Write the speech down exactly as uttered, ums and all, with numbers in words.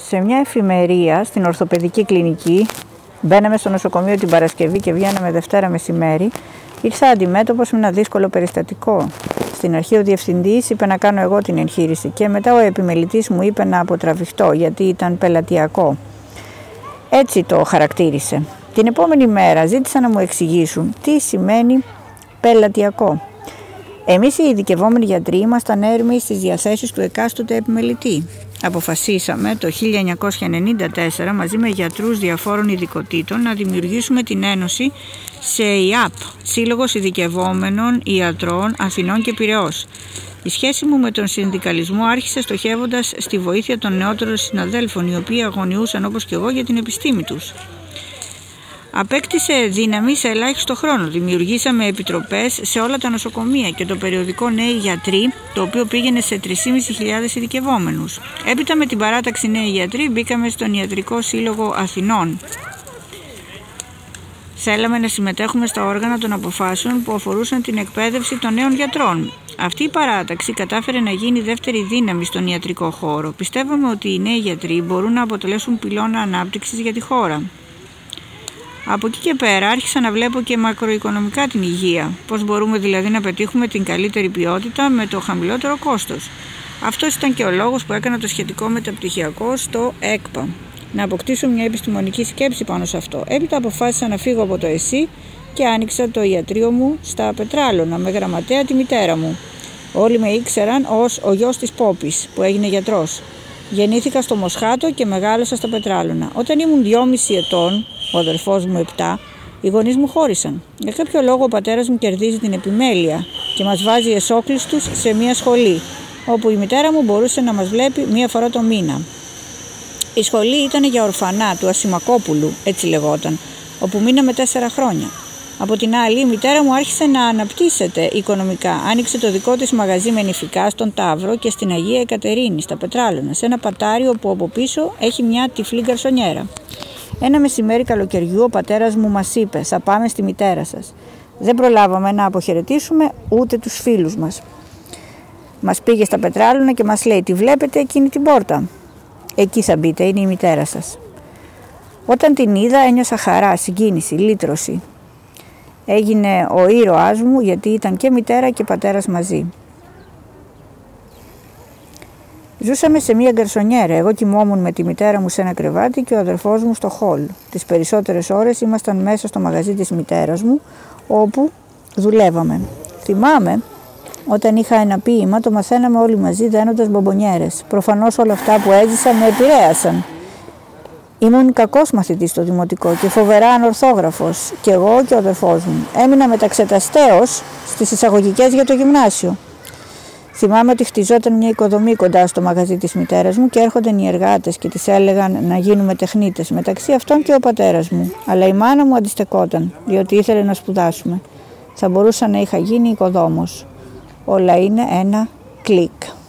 Σε μια εφημερία στην ορθοπαιδική κλινική, μπαίναμε στο νοσοκομείο την Παρασκευή και βγαίναμε Δευτέρα μεσημέρι, ήρθα αντιμέτωπος με ένα δύσκολο περιστατικό. Στην αρχή ο διευθυντής είπε να κάνω εγώ την εγχείρηση και μετά ο επιμελητής μου είπε να αποτραβηχτώ γιατί ήταν πελατειακό. Έτσι το χαρακτήρισε. Την επόμενη μέρα ζήτησα να μου εξηγήσουν τι σημαίνει πελατειακό. Εμείς οι ειδικευόμενοι γιατροί ήμασταν έρμοι στις διαθέσεις του εκάστοτε επιμελητή. Αποφασίσαμε το χίλια εννιακόσια ενενήντα τέσσερα μαζί με γιατρούς διαφόρων ειδικοτήτων να δημιουργήσουμε την Ένωση ΣΕΙΑΠ, Σύλλογος Ειδικευόμενων Ιατρών Αθηνών και Πειραιώς. Η σχέση μου με τον συνδικαλισμό άρχισε στοχεύοντας στη βοήθεια των νεότερων συναδέλφων, οι οποίοι αγωνιούσαν όπως και εγώ για την επιστήμη τους. Απέκτησε δύναμη σε ελάχιστο χρόνο. Δημιουργήσαμε επιτροπές σε όλα τα νοσοκομεία και το περιοδικό Νέοι Γιατροί, το οποίο πήγαινε σε τρεις χιλιάδες πεντακόσιους ειδικευόμενους. Έπειτα με την παράταξη Νέοι Γιατροί μπήκαμε στον Ιατρικό Σύλλογο Αθηνών. Θέλαμε να συμμετέχουμε στα όργανα των αποφάσεων που αφορούσαν την εκπαίδευση των νέων γιατρών. Αυτή η παράταξη κατάφερε να γίνει δεύτερη δύναμη στον ιατρικό χώρο. Πιστεύαμε ότι οι νέοι γιατροί μπορούν να αποτελέσουν πυλώνα ανάπτυξης για τη χώρα. Από εκεί και πέρα άρχισα να βλέπω και μακροοικονομικά την υγεία. Πώς μπορούμε δηλαδή να πετύχουμε την καλύτερη ποιότητα με το χαμηλότερο κόστος. Αυτός ήταν και ο λόγος που έκανα το σχετικό μεταπτυχιακό στο ΕΚΠΑ. Να αποκτήσω μια επιστημονική σκέψη πάνω σε αυτό. Έπειτα αποφάσισα να φύγω από το ΕΣΥ και άνοιξα το ιατρείο μου στα Πετράλωνα με γραμματέα τη μητέρα μου. Όλοι με ήξεραν ως ο γιος της Πόπης που έγινε γιατρός. Γεννήθηκα στο Μοσχάτο και μεγάλωσα στα Πετράλωνα. Όταν ήμουν δυόμισι ετών, ο αδερφός μου επτά, οι γονείς μου χώρισαν. Για κάποιο λόγο ο πατέρας μου κερδίζει την επιμέλεια και μας βάζει εσόκλειστους σε μια σχολή, όπου η μητέρα μου μπορούσε να μας βλέπει μία φορά το μήνα. Η σχολή ήταν για ορφανά του Ασημακόπουλου, έτσι λεγόταν, όπου μείναμε τέσσερα χρόνια. Από την άλλη, η μητέρα μου άρχισε να αναπτύσσεται οικονομικά. Άνοιξε το δικό της μαγαζί με νηφικά στον Ταύρο και στην Αγία Εκατερίνη, στα Πετράλωνα, σε ένα πατάριο που από πίσω έχει μια τυφλή γκαρσονιέρα. Ένα μεσημέρι καλοκαιριού ο πατέρας μου μας είπε: «Θα πάμε στη μητέρα σας». Δεν προλάβαμε να αποχαιρετήσουμε ούτε τους φίλους μας. Μας πήγε στα Πετράλωνα και μας λέει: «Τη βλέπετε εκείνη την πόρτα? Εκεί θα μπείτε, είναι η μητέρα σας». Όταν την είδα ένιωσα χαρά, συγκίνηση, λύτρωση. Έγινε ο ήρωάς μου γιατί ήταν και μητέρα και πατέρας μαζί. Ζούσαμε σε μια γκαρσονιέρα. Εγώ κοιμόμουν με τη μητέρα μου σε ένα κρεβάτι και ο αδερφός μου στο χολ. Τις περισσότερες ώρες ήμασταν μέσα στο μαγαζί της μητέρας μου, όπου δουλεύαμε. Θυμάμαι, όταν είχα ένα ποίημα, το μαθαίναμε όλοι μαζί δένοντας μπομπονιέρες. Προφανώς όλα αυτά που έζησα με επηρέασαν. Ήμουν κακός μαθητής στο δημοτικό και φοβερά ανορθόγραφος, και εγώ και ο αδερφός μου. Έμεινα μεταξεταστέως στις εισαγωγικές για το γυμνάσιο. Θυμάμαι ότι χτιζόταν μια οικοδομή κοντά στο μαγαζί της μητέρας μου και έρχονταν οι εργάτες και της έλεγαν να γίνουμε τεχνίτες, μεταξύ αυτών και ο πατέρας μου. Αλλά η μάνα μου αντιστεκόταν, διότι ήθελε να σπουδάσουμε. Θα μπορούσα να είχα γίνει οικοδόμος. Όλα είναι ένα κλικ.